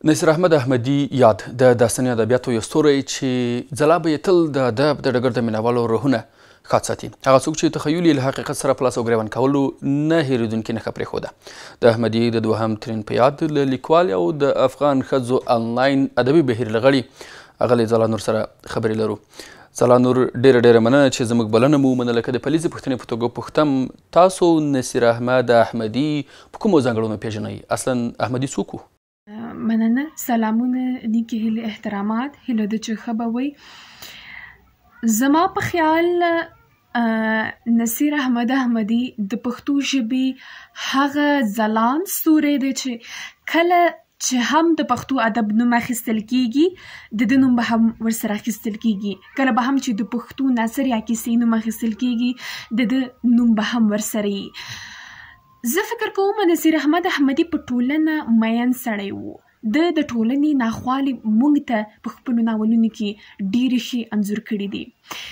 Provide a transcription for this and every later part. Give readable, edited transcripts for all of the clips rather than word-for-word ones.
نصیر احمد احمدي یاد د داستاني ادبیاتو یو ستوری چې ځلا به یې تل د ادب د ډګر د مینوالو روحونه ښاد ساتي. هغه څوک چې تخیل یې له حقیقت سره په لاس او ګرېوان کولو نه هېرېدونکې نښه پرېښوده. د احمدي د دوهم ترین په یاد له لیکوال او د افغان ښځو انلاین ادبي بهیر له غړي اغلې ځلا نور سره خبرې لرو. ځلا نور ډېره مننه چې زموږ بلنه مو ومنله. که د پلیزې پوښتنې په توګه پوښتم، تاسو نصیر احمد احمدي په کومو ځانګړنو پیژنئ؟ اصلا احمدي څوک و؟ مننه، سلامونه، نیکې هیلې، احترامات، هیله ده چې ښه به وئ. زما په خیال نصیر احمد احمدي د پښتو ژبې هغه ځلانده ستوری دی چې کله چې هم د پښتو ادب نوم اخیستل کیږي، د ده نوم به هم ورسره اخیستل کیږي. کله به هم چې د پښتو نثر یا کیسې نوم اخیستل کیږي، د ده نوم به هم ورسره وي. زه فکر کوم نصیر احمد احمدي په ټولنه مین سړی و. د ټولنې ناخوالې موږ ته په خپلو ناولونو کې ډېرې ښې انځور کړي دي.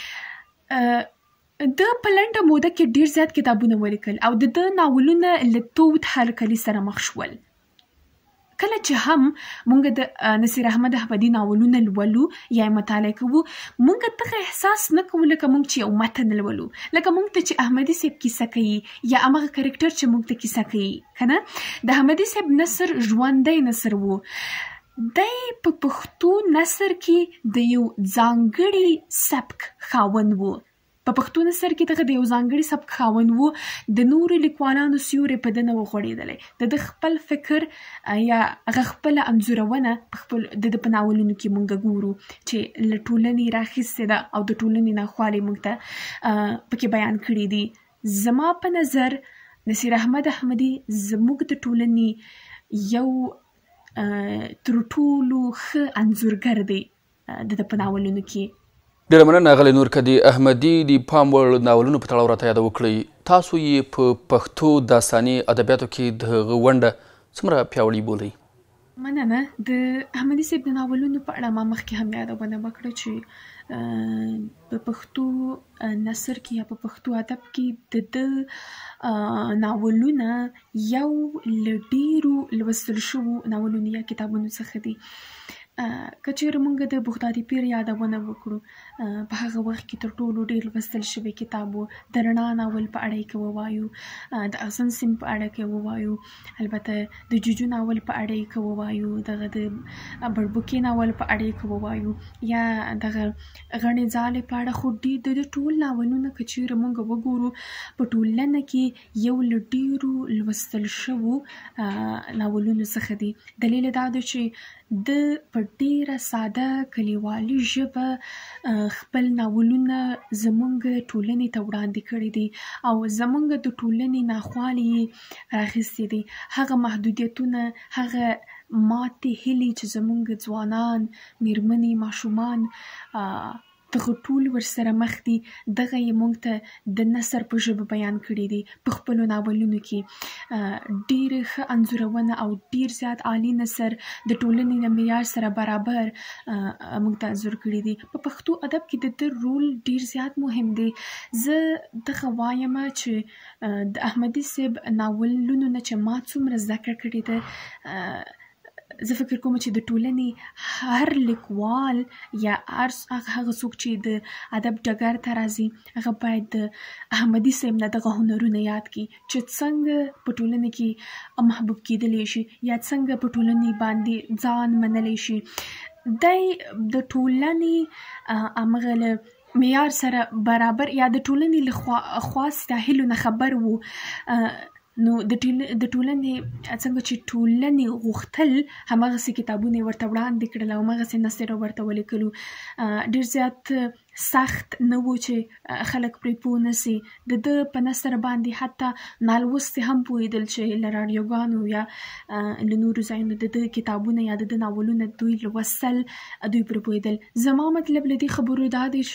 د په لنډه موده کې ډېر زیات کتابونه ولیکل او د ده ناولونه له تود هرکلي سره مخ شول. کله چې هم موږ د نصیر احمد احمدي ناولونه لولو یا یې مطالعه کوو، موږ دغه احساس نه کوو لکه موږ چې یو متن لولو، لکه موږ ته چې احمدي صاحب کیسه کوي یا هماغه کرکټر چې موږ ته کیسه کوي. که نه، د احمدي صاحب نثر ژوندی نثر و. دی په پښتو نثر کې د یو ځانګړي سبک خاوند و. په پښتو نثر کې دغه د یو ځانګړي سبک خاوند و. د نورو لیکوالانو سیوری په ده نه و غوړېدلی. د ده خپل فکر یا هغه خپله انځورونه د ده په ناولونو کې موږ ګورو چې له ټولنې راخیستې ده او د ټولنې ناخوالې موږ ته پکې بیان کړي دي. زما په نظر نصیر احمد احمدي زموږ د ټولنې یو تر ټولو ښه انځورګر دی د ده په ناولونو کې. ډېره مننه اغلې نور. که د احمدي د پام وړ ناولونو په تړاو راته یاده وکړئ، تاسو یې په پښتو داستاني ادبیاتو کې د هغه ونډه څومره پیاوړې بولئ؟ مننه. د احمدي صاحب د ناولونو په اړه ما مخکې هم یادونه وکړه چې په پښتو نثر کې یا په پښتو ادب کې د ده ناولونه یو له ډېرو لوستل شوو ناولونو یا کتابونو څخه دي. که چېرې موږ د بغدادي پیر یادونه وکړو، په هغه وخت کې تر ټولو ډېر لوستل شوی کتاب و. د رڼا ناول په اړه یې که ووایو، د احسن سیم په اړه که ووایو، البته د جوجو ناول په اړه یې که ووایو، دغه د بړبوکې ناول په اړه یې که ووایو، یا دغه غڼې ځالې په اړه. خو د ټول ناولونه که چېرې موږ وګورو، په ټولنه کې یو له ډېرو لوستل شوو ناولونو څخه دي. دلیل دا دی چې د په ډېره ساده کلیوالي ژبه خپل ناولونه زموږ ټولنې ته وړاندې کړي دي او زموږ د ټولنې ناخوالې راخیستې دي. هغه محدودیتونه، هغه ماتې هیلې چې زموږ ځوانان، میرمنې، ماشومان دغه ټول ورسره مخ دي، دغه یې موږ ته د نثر په ژبه بیان کړي دي. په خپلو ناولونو کې ډېرې ښه انځورونه او ډېر زیات عالي نثر د ټولنې له معیار سره برابر موږ ته انځور کړي دي. په پښتو ادب کې د ده رول ډېر زیات مهم دی. زه دغه وایم چې د احمدي صاحب ناولونو نه چې ما څومره زده کړه کړې ده، زه فکر کوم چې د ټولنې هر لیکوال یا هغه څوک چې د ادب ډګر ته راځي، هغه باید د احمدي صاحب نه دغه هنرونه یاد کړي چې څنګه په ټولنه کې محبوب کېدلی شي یا څنګه په ټولنې باندې ځان منلی شي. دی د ټولنې همغه له معیار سره برابر یا د ټولنې له خواستو هیلو نه خبر و. نو د ټولنې څنګه چې ټولنې غوښتل هماغسې کتابونه یې ورته وړاندې کړل او هماغسې نثر یې ورته ولیکلو. ډېر زیات سخت نه و چې خلک پرې پوه نه سي. د ده په نثر باندې حتی نالوستې هم پوهېدل چې له راډیوګانو یا له نورو ځایونو د ده کتابونه یا د ده ناولونه دوی لوستل، دوی پرې پوهېدل. زما مطلب له دې خبرو دا دی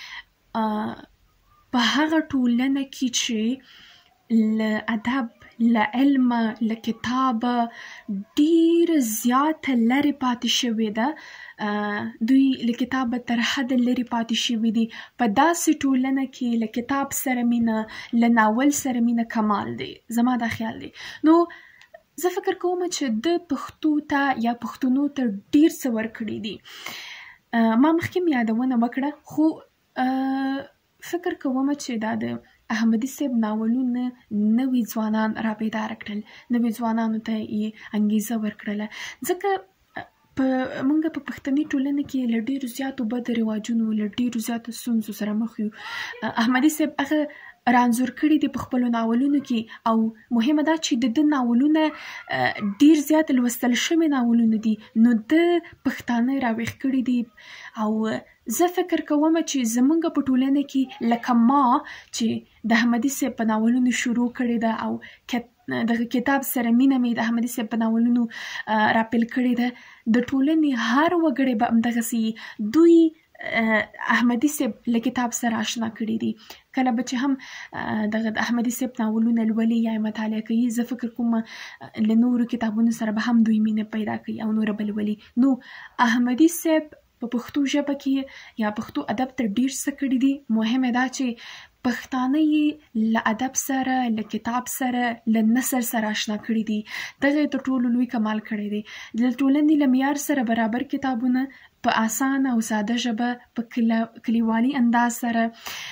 چې په هغه ټولنه کې چې له ادب، له علمه، له کتابه ډېره زیاته لرې پاتې شوې ده، دوی له کتابه تر حده لرې پاتې شوي دي. په داسې ټولنه کې له کتاب سره مینه، له ناول سره مینه کمال دی. زما دا خیال دی. نو زه فکر کوم چې د پښتو ته یا پښتنو ته ډیر څه ورکړي دي. ما مخکې یادونه وکړه، خو فکر کوم چې دا د احمدي صاحب ناولونه نوي ځوانان راپیدا کړل، نوي ځوانانو ته یې انګیزه ورکړله، ځکه موږ په پښتني ټولنه کې له ډیرو زیاتو بد رواجونو، له ډیرو زیاتو ستونزو سره مخ یو. احمدي صاحب هغه رانځور کړي دي په خپلو ناولونو کې، او مهمه ده چې د ناولونه ډیر زیات لوستل شوي ناولونه دي، نو د پښتانه راویښ کړي دي. او زه فکر کوم چې زمونږ په ټولنه کې لکه ما چې د احمدي صاحب په ناولونو شروع کړې ده، او دغه کتاب سره مینه مې د احمدي صاحب په ناولونو راپیل کړې ده، د ټولنې هر وګړی به همدغسې دوی احمدي صاحب له کتاب سره آشنا کړي دي. کله به چې هم دغه د احمدي صاحب ناولونه لولي یا مطالعه کوي، زه فکر کوم له نورو کتابونو سره به هم دوی مینه پیدا کوي او نور به لولي. نو احمدي صاحب په پښتو ژبه کې یا پښتو ادب ته ډیر څه کړي دي. مهمه ده چې پښتانه یې له ادب سره، له کتاب سره، له نثر سره آشنا کړي دي. دغه تر ټولو لوی کمال کړی دی. د ټولنې له معیار سره برابر کتابونه په اسانه او ساده ژبه په کلیوالي انداز سره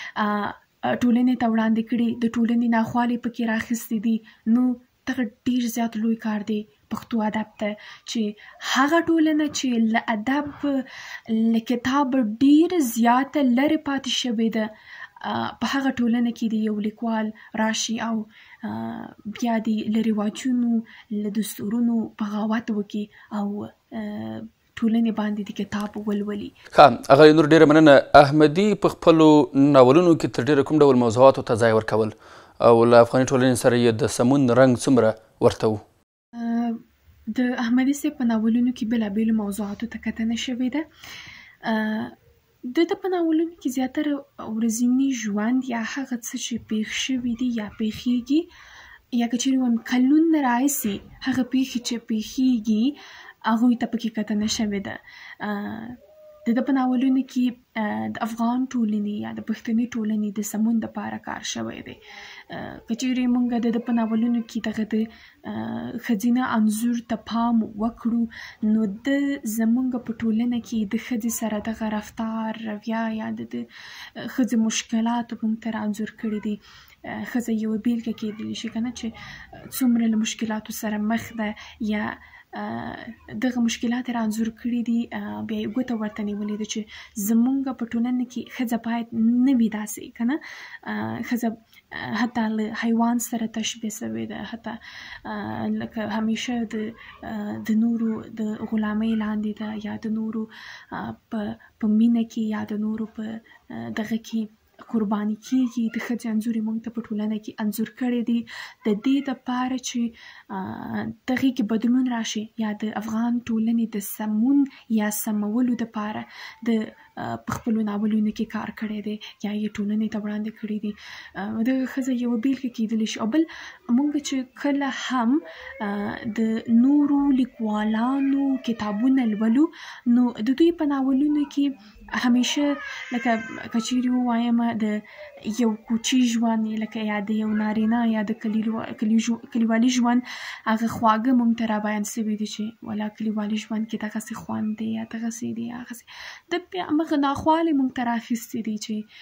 ټولنې ته وړاندې کړي، د ټولنې ناخوالې پکې راخیستې دي. نو دغه ډیر زیات لوی کار دی پښتو ادب ته، چې هغه ټولنه چې له ادب له کتاب ډیر زیاته لرې پاتې شوې ده، په هغه ټولنه کې د یو لیکوال راشي او بیا د له رواجونو، له دستورونو بغاوت وکړي او ټولنې باندې د کتاب ولولي. ښه، هغه نور ډیره مننه. احمدي په خپلو ناولونو کې تر ډیره کوم ډول موضوعاتو ته ځای ورکول او له افغاني ټولنې سره یې د سمون رنګ څومره ورته و؟ د احمدي صاحب په ناولونو کې بېلابېلو موضوعاتو ته کتنه شوې ده. د په ناولونو کې زیاتره ورځني ژوند یا هغه څه چې پېښ شوي دي یا پېښېږي، یا که چېرې وایم کلونه راهیسې هغه پېښې چې پېښېږي هغوی ته پکې کتنه شوې ده. د په ناولونو کې د افغان ټولنې یا د پښتني ټولنې د سمون دپاره کار شوی دی. که چېرې موږ د په ناولونو کې دغه د ښځینه انځور ته پام وکړو، نو د زموږ په ټولنه کې د ښځې سره دغه رفتار، رویه یا د ښځې مشکلاتو موږ ته رانځور کړي دي. ښځه یوه بېلګه کېدلی شي که نه، چې څومره له مشکلاتو سره مخ ده یا دغه مشکلات رانځور کړي دي. بیا یې ګوته ورته نیولې ده چې زموږ په ټولنه کې ښځه باید نه وي داسې که نه. ښځه حتی له حیوان سره تشبیه شوې ده، حتی لکه همیشه د نورو د غلامۍ لاندې ده، یا د نورو په مینه کې یا د نورو په دغه کې قرباني کېږي. د ښځې انځور یې موږ ته په ټولنه کې انځور کړی دی د دې دپاره چې دغې کې بدلون راشي، یا د افغان ټولنې د سمون یا سمولو دپاره د په خپلو ناولونو کې کار کړی دی یا یې ټولنې ته وړاندې کړي دي. دغه ښځه یوه بېلګه کېدلی شي. او بل موږ چې کله هم د نورو لیکوالانو کتابونه لولو، نو د دوی په ناولونو کې همیشه لکه که چېرې ووایم د یو کوچي ژوند، لکه یا د یو نارینه یا د کلیوالي ژوند هغه خواږه موږ ته رابیان شوي دي چې ولا کلیوالي ژوند کې دغسې خوند دی یا دغسې دی هغسې د همغه ناخوالې موږ ته راخیستې دي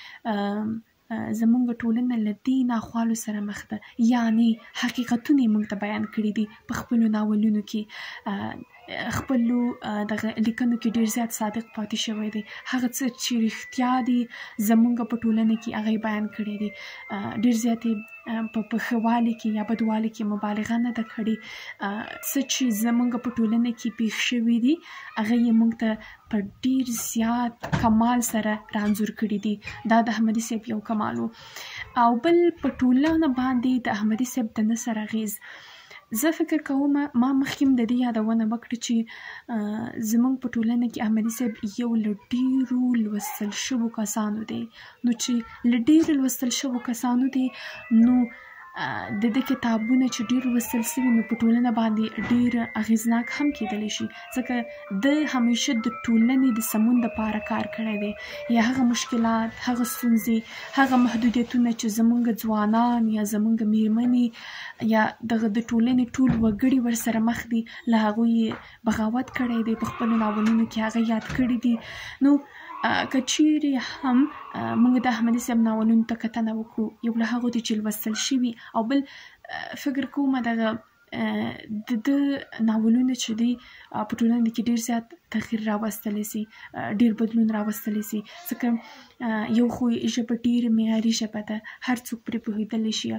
چې زموږ ټولنه له دې ناخوالو سره مخ ده. یعنې حقیقتونه یې موږ ته بیان کړي دي په خپلو ناولونو کې. خپلو دغه لیکنو کې ډېر زیات صادق پاتې شوی دی. هغه څه چې رښتیا دي زموږ په ټولنه کې هغه یې بیان کړي دي. ډېر زیات یې په ښه والي کې یا بدوالي کې مبالغه نه ده کړې. څه چې زموږ په ټولنه کې پېښ شوي دي هغه یې موږ ته په ډېر زیات کمال سره رانځور کړي دي. دا د احمدي صاحب یو کمال و. او بل په ټولنه باندې د احمدي صاحب د نثر اغېز، زه فکر کوم ما مخکې د دې یادونه وکړه چې زموږ په ټولنه کې احمدي صاحب یو له ډېرو لوستل شوو کسانو دی. نو چې له ډېرو لوستل شوو کسانو دی، نو د دې کتابونه چې ډېر لوستل سوي نو په ټولنه باندې ډېر اغېزناک هم کېدلی شي، ځکه د همیشه د ټولنې د سمون دپاره کار کړی دی، یا هغه مشکلات، هغه ستونزې، هغه محدودیتونه چې زموږ ځوانان یا زموږ میرمنې یا دغه د ټولنې ټول وګړي ورسره مخ دي، له هغوی یې بغاوت کړی دی، په خپلو ناولونو کې هغه یاد کړي دي. نو که چیرې هم موږ د احمدي صاحب ناولونو ته کتنه وکړو، یو له هغو دي چې لوستل شوي، او بل فکر کوم دغه د ده ناولونه چې دي په ټولنه کې ډېر زیات تغییر راوستلی سي، ډېر بدلون راوستلی سي، ځکه یو خو ژبه ډېره معیاري ژبه ده، هر څوک پرې پوهېدلی شي.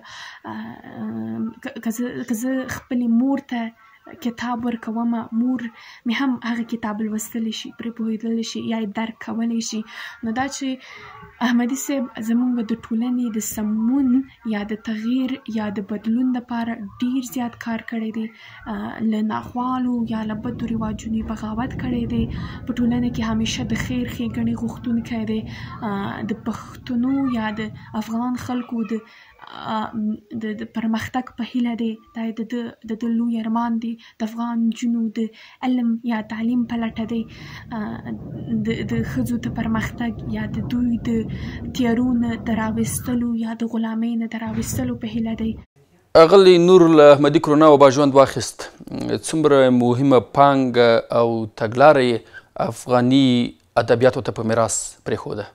که زه خپلې مور ته کتاب ورکوم، مور مې هم هغه کتاب لوستلی شي، پرې پوهېدلی شي، یا یې درک کولی شي. نو دا چې احمدي صاحب زموږ د ټولنې د سمون یا د تغییر یا د بدلون دپاره ډېر زیات کار کړی دی، له ناخوالو یا له بدو رواجونو یې بغاوت کړی دی، په ټولنه کې همیشه د خیر ښېګڼې غوښتونکی دی، د پښتنو یا د افغان خلکو د پرمختګ په هیله دی، دا د ده لوی ارمان دی، د افغان نجونو د علم یا تعلیم په لټه دی، د ښځو د پرمختګ یا د دوی د تیارو نه د راویستلو یا د غلامۍ نه د راویستلو په هیله دی. اغلی نور له احمدي کرونا وبا ژوند واخیست، څومره مهمه پانګه او تګلاره یې افغاني ادبیاتو ته په میراث پرېښوده؟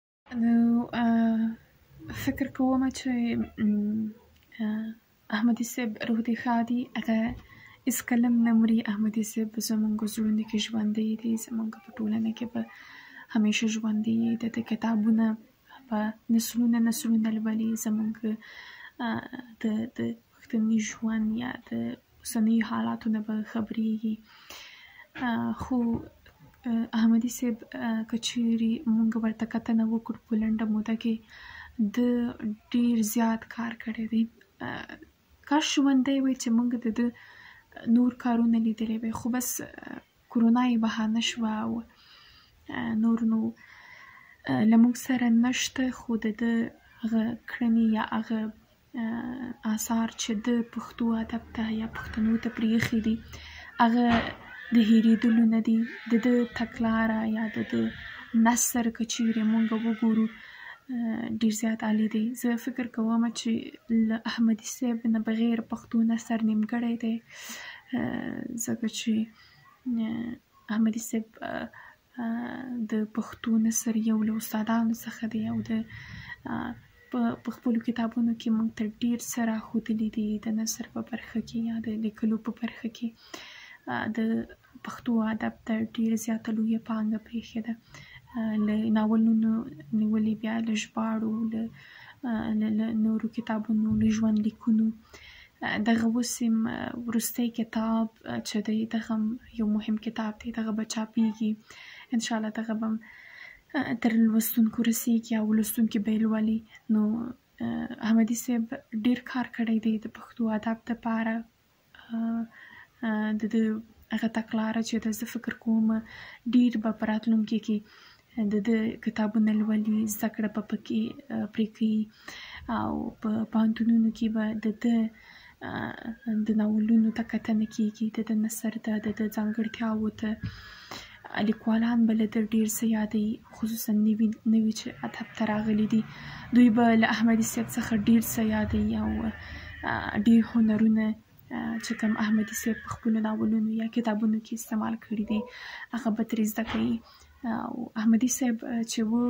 نو فکر کوم چې احمدي صاحب روح دې ښاد وي، هغه هېڅکله هم نه مري. احمدي صاحب زموږ زړونو کې ژوندی دی، زموږ په ټولنه کې به همیشه ژوندی وي. د ده کتابونه به نسلونه لولي، زموږ د پښتني ژوند یا د اوسنیو حالاتو نه به خبرېږي. خو احمدي صاحب که چیرې موږ ورته کتنه وکړو په لنډه موده کې، د ډېر زیات کار کړی دی. کاش ژوندی وی چې موږ د ده نور کارونه لیدلی وی، خو بس کرونا یې بهانه شوه او نور نو له موږ سره نشته. خو د ده هغه کړنې یا هغه آثار چې د پښتو ادب ته یا پښتنو ته پرېښي دي، هغه د هېرېدلو نه دي. د ده تګلاره یا د ده نثر که چیرې موږ وګورو ډېر زیات عالي دی. زه فکر کوم چې له احمدي صاحب نه بغیر پښتو نثر نیمګړی دی، ځکه چې احمدي صاحب د پښتو نثر یو له استادانو څخه دی، او په خپلو کتابونو کې موږ ته ډېر څه راښودلي دي د نثر په برخه کې یا د لیکلو په برخه کې. د پښتو ادب ته ډېره زیاته لویه پانګه پرېښې ده، له ناولونو نیولې، بیا له ژباړو، له نورو کتابونو، له ژوند لیکونو. دغه اوس وروستی کتاب چې دی، دغه یو مهم کتاب دی، دغه به چاپېږي انشاءالله، دغه به تر لوستونکو رسېږي او لوستونکي به یې لولي. نو احمدي صاحب ډېر کار کړی دی د پښتو ادب دپاره. د ده هغه تګلاره چې ده، زه فکر کوم ډېر به په راتلونکي کې د ده کتابونه لولي، زده کړه به پرې کوي، او په پوهنتونونو کې به د ده د ناولونو ته کتنه کېږي، د ده نثر ته، د ده ځانګړتیاوو ته. لیکوالان به له ده ډېر څه یادوي، خصوصا نوي چې ادب ته راغلي دي، دوی به له احمدي صاحب څخه ډېر څه یادوي، او ډېر هنرونه چې کوم احمدي صاحب په خپلو ناولونو یا کتابونو کې استعمال کړي دي، هغه به ترې زده کوي. او احمدي صاحب چې و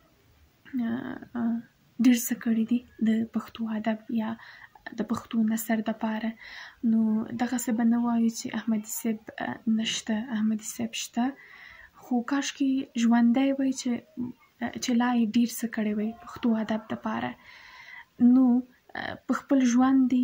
ډېر څه کړي دي د پښتو ادب یا د پښتو نثر دپاره. نو دغسې به نه وایو چې احمدي صاحب نشته، احمدي صاحب شته، خو کاشکې ژوندی وی چې لا یې ډېر څه کړی وی پښتو ادب دپاره. نو په خپل ژوند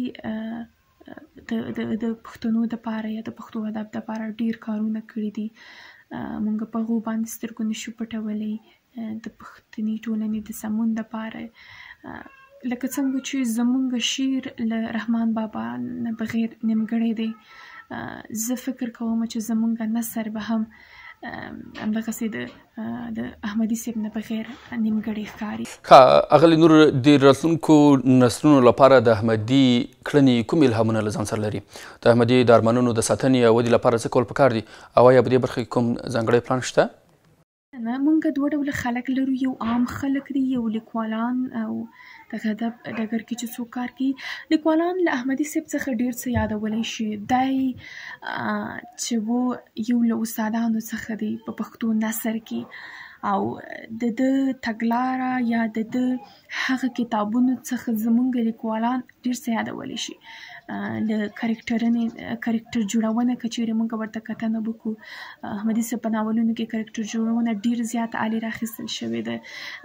د پښتنو دپاره یا د پښتو ادب دپاره ډېر کارونه کړي دي. موږ په هغو باندې سترګو نشو پټولی، د پښتني ټولنې د سمون دپاره. لکه څنګه چې زموږ شعر له رحمان بابا نه بغیر نیمګړی دی، زه فکر کوم چې زموږ نثر به هم همدغسې د احمدي صاحب نه بغیر نیمګړی ښکاري. ښه اغلې نور د راتلونکو نسلونو لپاره د احمدي کړنې کوم الهامونه له ځان سره لري؟ د احمدي د ارمانونو د ساتنې او ودې لپاره څه کول پکار دي او آیا په دې برخه کې کوم ځانګړی پلان شته؟ نه موږ دوه ډوله خلک لرو، یو عام خلک دي، یو لیکوالان او دغه ادب ډګر کې چې څوک کار کوي. لیکوالان له احمدي صاحب څخه ډېر څه یادولی شي. دی چې و یو له استادانو څخه دی په پښتو نثر کې او د ده تګلاره یا د ده هغه کتابونو څخه زموږ لیکوالان ډېر څه یادولی شي. له کرکټر جوړونه که چیرې موږ ورته کتنه وکړو، احمدي صاحب په ناولونو کې کرکټر جوړونه ډېر زیات عالي راخیستل شوې ده.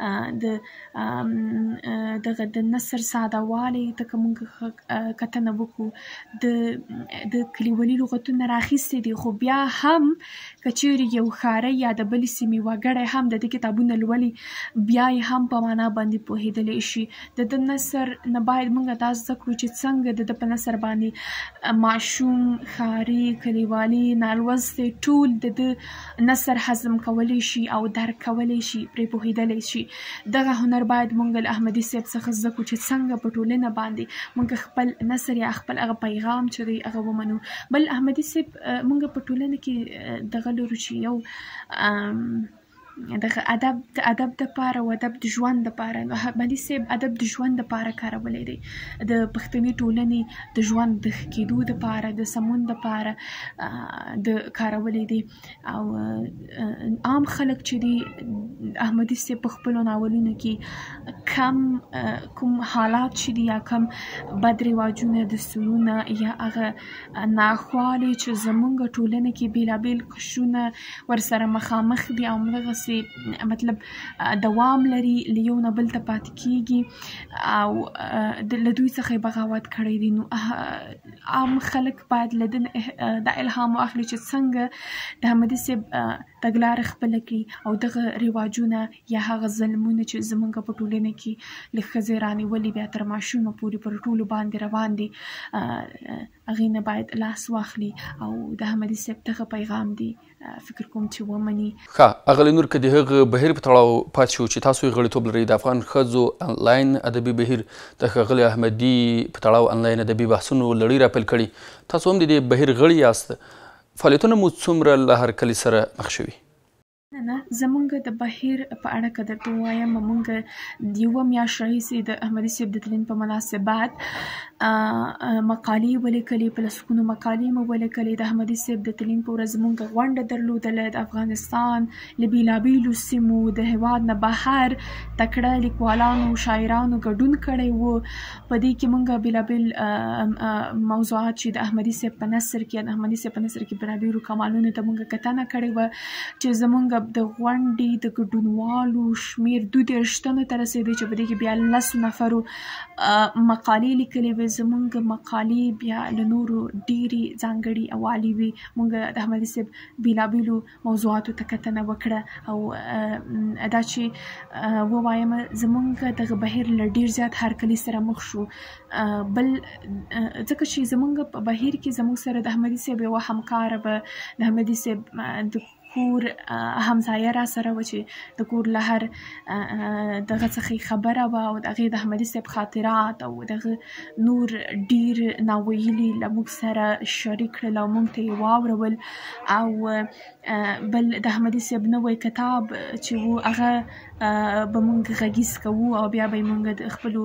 دغه د نثر ساده والی ته که موږ کتنه وکړو، د کلیوالي لغتونه راخیستي دي، خو بیا هم که چیرې یو ښاري یا د بلې سیمې وګړی هم د دې کتابونه لولي، بیا یې هم په معنا باندې پوهېدلی شي. د ده نثر نه باید موږ دا زده کړو چې څنګه د ده په نثر باندې ماشوم، ښاري، کلیوالي، نالوستی ټول د ده نثر هضم کولی شي او درک کولی شي، پرې پوهېدلی شي. دغه هنر باید موږ له احمدي صاحب څخه زده کړو چې څنګه په ټولنه باندې موږ خپل نثر یا خپل هغه پیغام چې دی هغه ومنو. بل احمدي صاحب موږ په ټولنه کې دغه لرو چې یو دغه ادب د ادب دپاره او ادب د ژوند دپاره، نو احمدي صاحب ادب د ژوند دپاره کارولی دی، د پښتني ټولنې د ژوند د ښه کېدو دپاره، د سمون دپاره د کارولی دی. او عام خلک چې دي احمدي صاحب په خپلو ناولونو کې کوم حالات چې دي یا کم بد رواجونه، دستورونه یا هغه ناخوالې چې زموږ ټولنه کې بېلابېل قشرونه ورسره مخامخ دي او همدغسې مطلب دوام لري، له یو نه بل ته پاتې کېږي او له دوی څخه یې بغاوت کړی دی. نو عام خلک باید له ده دا الهام واخلي چې څنګه د احمدي صاحب تګلاره خپله کړي او دغه رواجونه یا هغه ظلمونه چې زموږ په ټولنه کې له ښځې رانیولي بیا تر ماشومه پورې پر ټولو باندې روان دي، هغې نه باید لاس واخلي او د احمدي صاحب دغه پیغام دی فکر کوم چې ومني. ښه اغلې نور که د هغه بهیر په تړاو پاتې شو چې تاسو یې غړیتوب لرئ، د افغان ښځو انلاین ادبي بهیر د ښاغلي احمدي په تړاو انلاین ادبي بحثونو لړۍ راپیل کړي، تاسو هم د دې بهیر غړي یاست، فعالیتونه مو څومره له هرکلي سره مخ شوي؟ نه زمونږ د بهیر په اړه که درته ووایم، مونږ د یوه میاشت راهیسې د احمدي صاحب د تلین په مناسبت مقالې ولیکلې، په لسګونو مقالې مو ولیکلې. د احمدي صاحب د تلین په ورځ مونږ غونډه درلودله، د افغانستان له بېلابېلو سیمو د هېواد نه بهر تکړه لیکوالانو، شاعرانو ګډون کړی و. په دې کې مونږ بېلابېل موضوعات چې د احمدي صاحب په نثر کې د احمدي صاحب په نثر کې بېلابېلو کمالونو ته مونږ کتنه کړې وه چې زمونږ د غونډې د ګډونوالو شمېر 22 تنو ته رسېدی چې په دې کې بیا 10 نفرو مقالې لیکلې وې. زمونږ مقالې بیا له نورو ډېرې ځانګړې او عالي وې. مونږ د احمدي صاحب بېلابېلو موضوعاتو ته کتنه وکړه او دا چې ووایم زمونږ دغه بهیر له ډېر زیات هرکلي سره مخ شو. بل ځکه چې زمونږ په بهیر کې زمونږ سره د احمدي صاحب یوه همکاره به د احمدي صاحب د کور همسایه را سره وه چې د کور له هر دغه څخه خبره وه او د هغې د احمدي صاحب خاطرات او دغه نور ډېر ناویلي له موږ سره شریک کړل او موږ ته یې واورول. او بل د احمدي صاحب نوی کتاب چې و هغه به موږ غږیز کوو او بیا به یې موږ د خپلو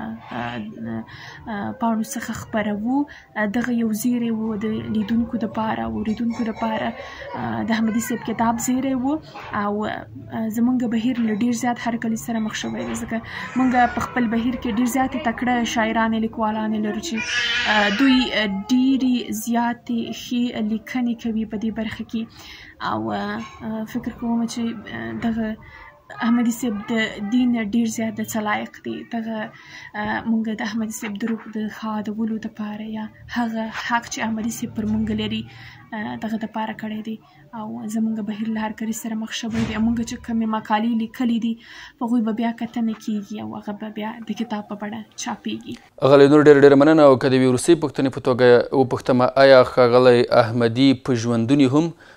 پاڼو څخه خپروو. دغه یو زیری و د لیدونکو دپاره او اورېدونکو دپاره د احمدي صاحب کتاب زیری و او زمونږ بهیر له ډېر زیات هرکلي سره مخ شوی دی ځکه موږ په خپل بهیر کې ډېر زیاتې تکړه شاعرانې لیکوالانې لرو چې دوی ډېرې زیاتې ښې لیکنې کوي په دې برخه کې او فکر کوم چې دغه احمدي صاحب د دین ډېر زیات د څه لایق دی. دغه مونږ د احمدي صاحب د روح د ښادولو دپاره یا هغه حق چې احمدي صاحب پر مونږ لري دغه دپاره کړی دی او زمونږ بهیر له هرکلي سره مخ شوی دی. مونږ چې کومې مقالې لیکلي دي په هغوی به بیا کتنه کېږي او هغه به بیا د کتاب په بڼه چاپېږي. ښاغلی نور ډېره مننه. او که د یوې وروستۍ پوښتنې په توګه وپوښتمه، آیا ښاغلی احمدي په ژوندون هم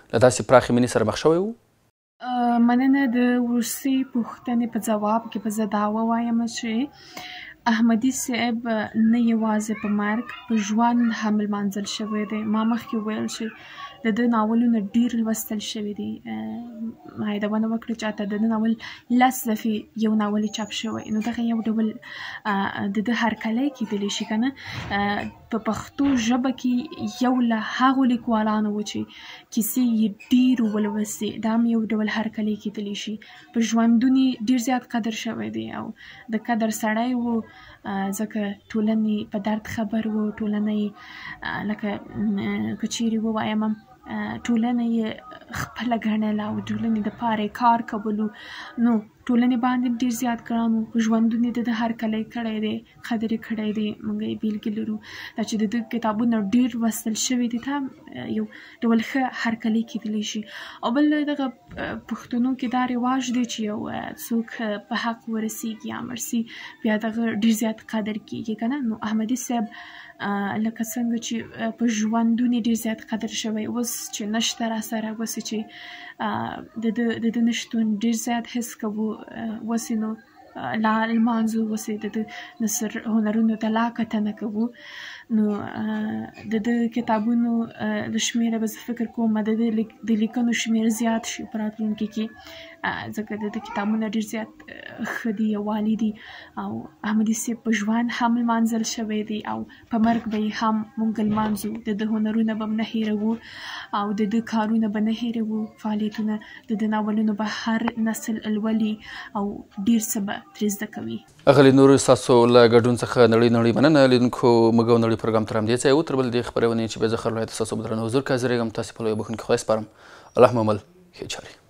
له داسې پراخې مینې سره مخ شوی و؟ مننه. د وروستۍ پوښتنې په ځواب کې به زه دا ووایم چې احمدي صاحب نه یوازې په مرګ په ژوند هم لمانځل شوی دی. ما مخکې وویل چې د ده ناولونه ډېر لوستل شوي دي. ما یادونه وکړه چې حتی د ده ناول 10 دفعې یو ناول یې چاپ شوی. نو دغه یو ډول د ده هرکلی کیدلی شي که نه. په پښتو ژبه کې یو له هغو لیکوالانو و چې کیسې یې ډېرو ولوستې، دا هم یو ډول هرکلی کیدلی شي. په ژوندون یې ډېر زیات قدر شوی دی او د قدر سړی و، ځکه ټولنې په درد خبر و. ټولنه یې لکه که چیرې ووایم ټولنه یې خپله ګڼله او ټولنې دپاره یې کار کولو، نو ټولنې باندې ډېر زیات ګران و. په ژوندون یې د ده هرکلی کړی دی، قدر یې کړی دی. موږ یې بېلګې لرو. دا چې د ده کتابونه ډېر لوستل شوي دي، دا یو ډول ښه هرکلی کیدلی شي. او بل دغه پښتنو کې دا رواج دی چې یو څوک په حق ورسېږي یا مړ سي، بیا دغه ډېر زیات قدر کېږي که نه. نو احمدي صاحب لکه څنګه چې په ژوندون یې ډېر زیات قدر شوی، اوس چې نشته راسره، اوس چې د ده نشتون ډېر زیات حس کوو، اوس یې نو لا لمانځو، اوس یې د ده نثر هنرونو ته لا کتنه کوو. نو د ده کتابونو له شمېره به زه فکر کوم د لیکنو شمېر زیات شي په راتلونکي کې، ځکه د ده کتابونه ډېر زیات ښه دي او والي دي. او احمدي صاحب په ژوند هم لمانځل شوی دی او په مرګ به یې هم موږ لمانځو. د ده هنرونه به نه هېروو او د ده کارونه به نه هېروو، فعالیتونه. د ده ناولونه به هر نسل لولي او ډېر څه به ترې زده کوي. اغلې نور ستاسو له ګډون څخه نړۍ مننه. لیدونکو موږ او نړۍ پروګرام تر همدې ځایه و. تر بل دې خپرونې چې به زه خیر ولایت ستاسو په درنه حضور کې حاضرېږم، تاسې په لویه بښونکي خدای سپارم. الله مو مل ښې چارې.